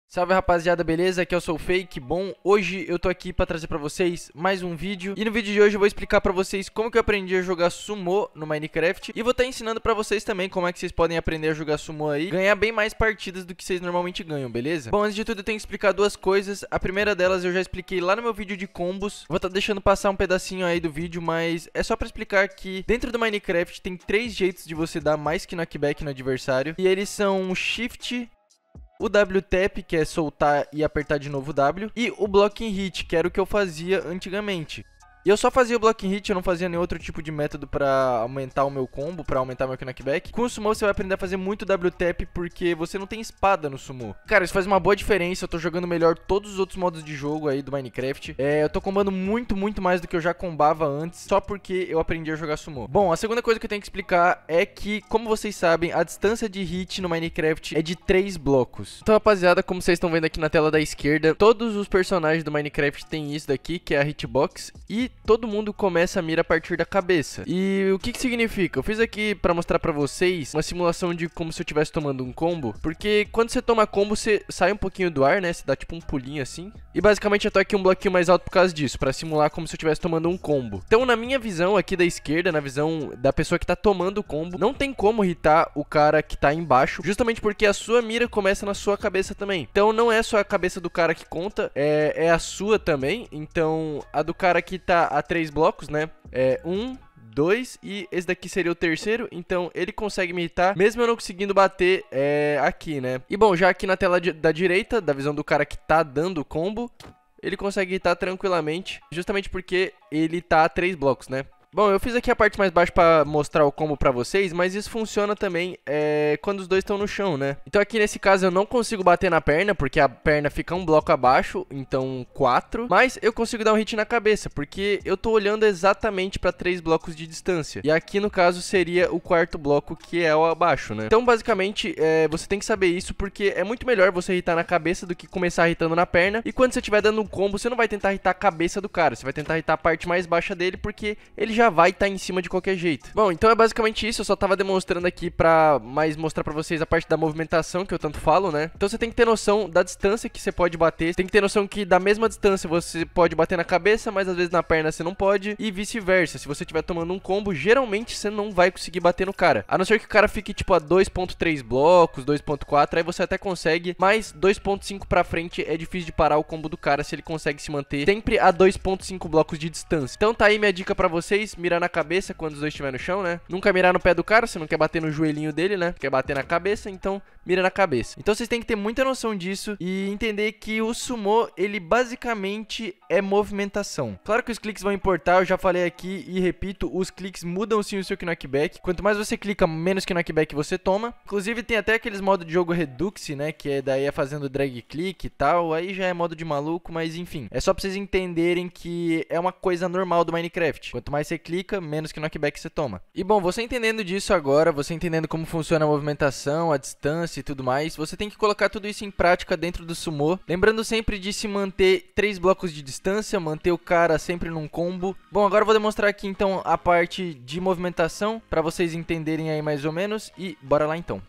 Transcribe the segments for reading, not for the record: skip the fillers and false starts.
Salve rapaziada, beleza? Aqui eu sou o Fake. Bom, hoje eu tô aqui pra trazer pra vocês mais um vídeo. E no vídeo de hoje eu vou explicar pra vocês como que eu aprendi a jogar Sumo no Minecraft. E vou estar ensinando pra vocês também como é que vocês podem aprender a jogar Sumo aí, ganhar bem mais partidas do que vocês normalmente ganham, beleza? Bom, antes de tudo eu tenho que explicar duas coisas. A primeira delas eu já expliquei lá no meu vídeo de combos. Vou estar deixando passar um pedacinho aí do vídeo, mas é só pra explicar que dentro do Minecraft tem 3 jeitos de você dar mais que knockback no adversário. E eles são o Shift, o W-Tap, que é soltar e apertar de novo o W, e o Blocking Hit, que era o que eu fazia antigamente. E eu só fazia o Blocking Hit, eu não fazia nenhum outro tipo de método pra aumentar o meu combo, pra aumentar meu knockback. Com o Sumo você vai aprender a fazer muito W-Tap, porque você não tem espada no Sumo. Cara, isso faz uma boa diferença, eu tô jogando melhor todos os outros modos de jogo aí do Minecraft. Eu tô combando muito mais do que eu já combava antes, só porque eu aprendi a jogar Sumo. Bom, a segunda coisa que eu tenho que explicar é que, como vocês sabem, a distância de hit no Minecraft é de 3 blocos. Então, rapaziada, como vocês estão vendo aqui na tela da esquerda, todos os personagens do Minecraft têm isso daqui, que é a hitbox, e todo mundo começa a mira a partir da cabeça. E o que significa? Eu fiz aqui pra mostrar pra vocês uma simulação de como se eu estivesse tomando um combo, porque quando você toma combo, você sai um pouquinho do ar, né? Você dá tipo um pulinho assim. E basicamente eu tô aqui um bloquinho mais alto por causa disso, pra simular como se eu estivesse tomando um combo. Então, na minha visão aqui da esquerda, na visão da pessoa que tá tomando o combo, não tem como hitar o cara que tá embaixo, justamente porque a sua mira começa na sua cabeça também. Então não é só a cabeça do cara que conta, é a sua também. Então a do cara que tá a 3 blocos, né? É 1, 2 e esse daqui seria o terceiro, então ele consegue me hitar, mesmo eu não conseguindo bater aqui, né? E bom, já aqui na tela da direita, da visão do cara que tá dando o combo, ele consegue hitar tranquilamente, justamente porque ele tá a 3 blocos, né? Bom, eu fiz aqui a parte mais baixa pra mostrar o combo pra vocês, mas isso funciona também quando os dois estão no chão, né? Então aqui nesse caso eu não consigo bater na perna, porque a perna fica um bloco abaixo, então 4. Mas eu consigo dar um hit na cabeça, porque eu tô olhando exatamente pra 3 blocos de distância. E aqui no caso seria o quarto bloco, que é o abaixo, né? Então basicamente você tem que saber isso, porque é muito melhor você hitar na cabeça do que começar hitando na perna. E quando você estiver dando um combo, você não vai tentar hitar a cabeça do cara, você vai tentar hitar a parte mais baixa dele, porque ele já vai estar em cima de qualquer jeito. Bom, então é basicamente isso, eu só tava demonstrando aqui pra mais mostrar pra vocês a parte da movimentação que eu tanto falo, né? Então você tem que ter noção da distância que você pode bater, você tem que ter noção que da mesma distância você pode bater na cabeça, mas às vezes na perna você não pode, e vice-versa. Se você estiver tomando um combo, geralmente você não vai conseguir bater no cara, a não ser que o cara fique tipo a 2.3 blocos, 2.4, aí você até consegue, mas 2.5 pra frente é difícil de parar o combo do cara se ele consegue se manter sempre a 2.5 blocos de distância. Então tá aí minha dica pra vocês: mirar na cabeça quando os dois estiverem no chão, né? Nunca mirar no pé do cara, você não quer bater no joelhinho dele, né? Quer bater na cabeça, então mira na cabeça. Então vocês têm que ter muita noção disso e entender que o Sumo, ele basicamente é movimentação. Claro que os cliques vão importar, eu já falei aqui e repito, os cliques mudam sim o seu knockback. Quanto mais você clica, menos knockback você toma. Inclusive tem até aqueles modos de jogo Redux, né? Que daí é fazendo drag click e tal. Aí já é modo de maluco, mas enfim. É só pra vocês entenderem que é uma coisa normal do Minecraft. Quanto mais você clica, menos que knockback você toma. E bom, você entendendo disso agora, você entendendo como funciona a movimentação, a distância e tudo mais, você tem que colocar tudo isso em prática dentro do Sumo, lembrando sempre de se manter 3 blocos de distância, manter o cara sempre num combo. Bom, agora eu vou demonstrar aqui então a parte de movimentação, pra vocês entenderem aí mais ou menos, e bora lá então.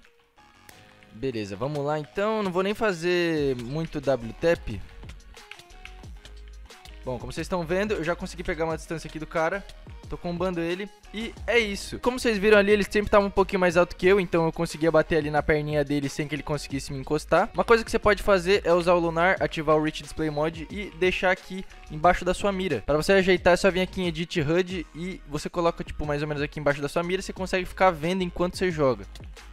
Beleza, vamos lá então, não vou nem fazer muito W-Tap. Bom, como vocês estão vendo, eu já consegui pegar uma distância aqui do cara. Tô combando ele e é isso. Como vocês viram ali, ele sempre estava um pouquinho mais alto que eu, então eu conseguia bater ali na perninha dele sem que ele conseguisse me encostar. Uma coisa que você pode fazer é usar o Lunar, ativar o Rich Display Mode e deixar aqui embaixo da sua mira. Para você ajeitar é só vir aqui em Edit HUD e você coloca tipo mais ou menos aqui embaixo da sua mira, você consegue ficar vendo enquanto você joga.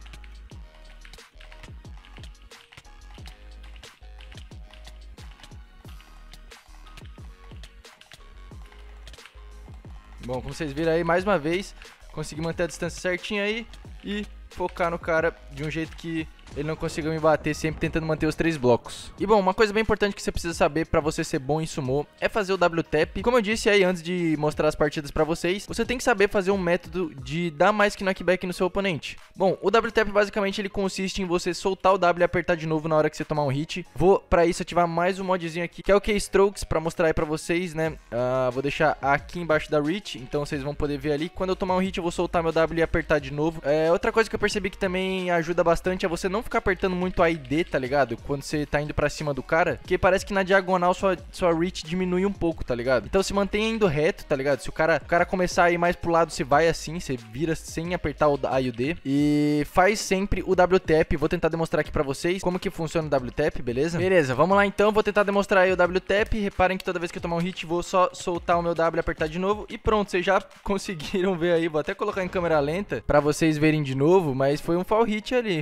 Bom, como vocês viram aí, mais uma vez, consegui manter a distância certinha aí e focar no cara de um jeito que ele não consiga me bater, sempre tentando manter os 3 blocos. E bom, uma coisa bem importante que você precisa saber pra você ser bom em Sumo é fazer o W-Tap. Como eu disse aí antes de mostrar as partidas pra vocês, você tem que saber fazer um método de dar mais que knockback no seu oponente. Bom, o W-Tap basicamente ele consiste em você soltar o W e apertar de novo na hora que você tomar um hit. Vou pra isso ativar mais um modzinho aqui, que é o Keystrokes, pra mostrar aí pra vocês, né? Vou deixar aqui embaixo da Reach, então vocês vão poder ver ali. Quando eu tomar um hit eu vou soltar meu W e apertar de novo. Outra coisa que eu percebi que também ajuda bastante é você não ficar apertando muito A e D, tá ligado? Quando você tá indo pra cima do cara, porque parece que na diagonal sua reach diminui um pouco, tá ligado? Então se mantenha indo reto, tá ligado? Se o cara começar a ir mais pro lado, você vai assim, você vira sem apertar o A e o D. E faz sempre o WTap. Vou tentar demonstrar aqui pra vocês como que funciona o WTap, beleza? Beleza, vamos lá então, vou tentar demonstrar aí o WTap. Reparem que toda vez que eu tomar um hit, vou só soltar o meu W e apertar de novo. E pronto, vocês já conseguiram ver aí. Vou até colocar em câmera lenta pra vocês verem de novo, mas foi um fall hit ali.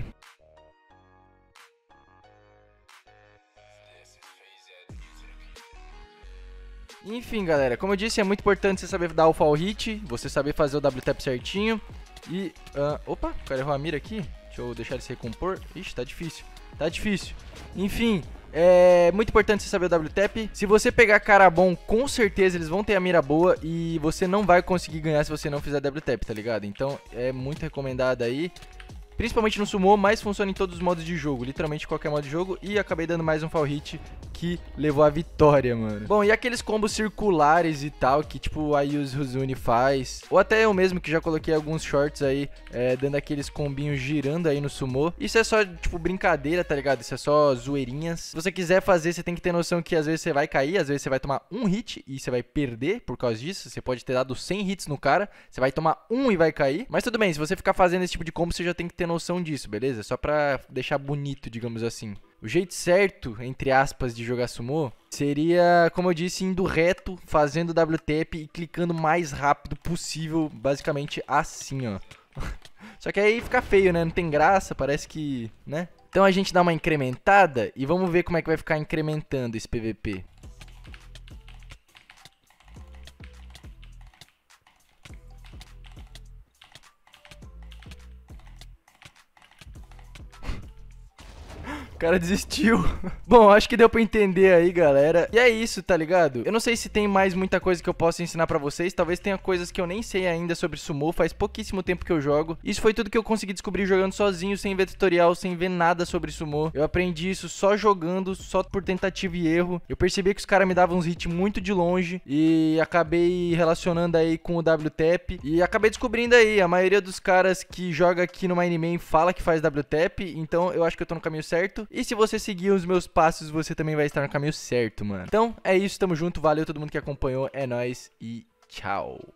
Enfim, galera, como eu disse, é muito importante você saber dar o fall hit, você saber fazer o WTap certinho. E, opa, o cara errou a mira aqui. Deixa eu deixar ele se recompor. Ixi, tá difícil. Tá difícil. Enfim, é muito importante você saber o WTap. Se você pegar cara bom, com certeza eles vão ter a mira boa. E você não vai conseguir ganhar se você não fizer WTap, tá ligado? Então, é muito recomendado aí. Principalmente no Sumo, mas funciona em todos os modos de jogo. Literalmente qualquer modo de jogo. E acabei dando mais um fall hit que levou a vitória, mano. Bom, e aqueles combos circulares e tal, que tipo a Yuzu Huzuni faz. Ou até eu mesmo, que já coloquei alguns shorts aí, dando aqueles combinhos girando aí no Sumo. Isso é só, tipo, brincadeira, tá ligado? Isso é só zoeirinhas. Se você quiser fazer, você tem que ter noção que às vezes você vai cair, às vezes você vai tomar um hit e você vai perder por causa disso. Você pode ter dado 100 hits no cara, você vai tomar um e vai cair. Mas tudo bem, se você ficar fazendo esse tipo de combo, você já tem que ter noção disso, beleza? Só pra deixar bonito, digamos assim. O jeito certo, entre aspas, de jogar Sumo seria, como eu disse, indo reto, fazendo WTap e clicando o mais rápido possível, basicamente assim, ó. Só que aí fica feio, né? Não tem graça, parece que, né? Então a gente dá uma incrementada e vamos ver como é que vai ficar incrementando esse PVP. O cara desistiu. Bom, acho que deu pra entender aí, galera. E é isso, tá ligado? Eu não sei se tem mais muita coisa que eu possa ensinar pra vocês. Talvez tenha coisas que eu nem sei ainda sobre Sumo. Faz pouquíssimo tempo que eu jogo. Isso foi tudo que eu consegui descobrir jogando sozinho, sem ver tutorial, sem ver nada sobre Sumo. Eu aprendi isso só jogando, só por tentativa e erro. Eu percebi que os caras me davam uns hits muito de longe. E acabei relacionando aí com o WTap. E acabei descobrindo aí, a maioria dos caras que joga aqui no Mineman fala que faz WTap. Então eu acho que eu tô no caminho certo. E se você seguir os meus passos, você também vai estar no caminho certo, mano. Então, é isso, tamo junto, valeu todo mundo que acompanhou, é nóis e tchau.